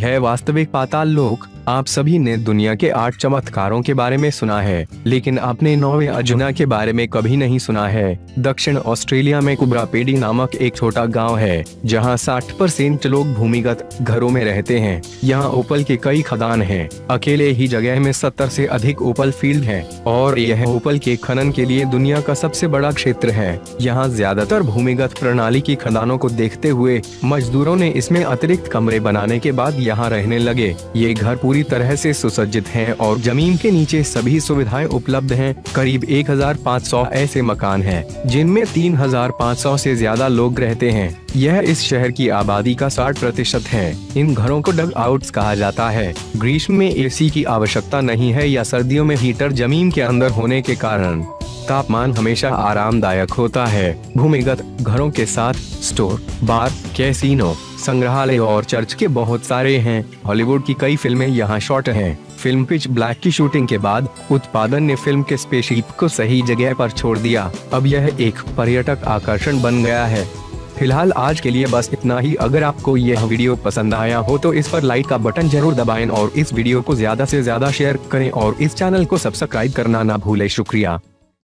है वास्तविक पाताल लोक। आप सभी ने दुनिया के 8 चमत्कारों के बारे में सुना है, लेकिन आपने 9वें अजूबा के बारे में कभी नहीं सुना है। दक्षिण ऑस्ट्रेलिया में कुब्रा पेडी नामक एक छोटा गांव है, जहां 60% लोग भूमिगत घरों में रहते हैं। यहां ओपल के कई खदान हैं। अकेले ही जगह में 70 से अधिक ओपल फील्ड हैं, और यह ओपल के खनन के लिए दुनिया का सबसे बड़ा क्षेत्र है। यहाँ ज्यादातर भूमिगत प्रणाली की खदानों को देखते हुए मजदूरों ने इसमें अतिरिक्त कमरे बनाने के बाद यहाँ रहने लगे। ये घर पूरी तरह से सुसज्जित हैं और जमीन के नीचे सभी सुविधाएं उपलब्ध हैं। करीब 1500 ऐसे मकान हैं, जिनमें 3500 से ज्यादा लोग रहते हैं। यह इस शहर की आबादी का 60% है। इन घरों को डग आउट्स कहा जाता है। ग्रीष्म में एसी की आवश्यकता नहीं है या सर्दियों में हीटर जमीन के अंदर होने के कारण तापमान हमेशा आरामदायक होता है। भूमिगत घरों के साथ स्टोर, बार, कैसीनो, संग्रहालय और चर्च के बहुत सारे हैं। हॉलीवुड की कई फिल्में यहाँ शॉट हैं। फिल्म पिच ब्लैक की शूटिंग के बाद उत्पादन ने फिल्म के स्पेसशिप को सही जगह पर छोड़ दिया। अब यह एक पर्यटक आकर्षण बन गया है। फिलहाल आज के लिए बस इतना ही। अगर आपको यह वीडियो पसंद आया हो तो इस पर लाइक का बटन जरूर दबाएं और इस वीडियो को ज्यादा से ज्यादा शेयर करें और इस चैनल को सब्सक्राइब करना ना भूलें। शुक्रिया।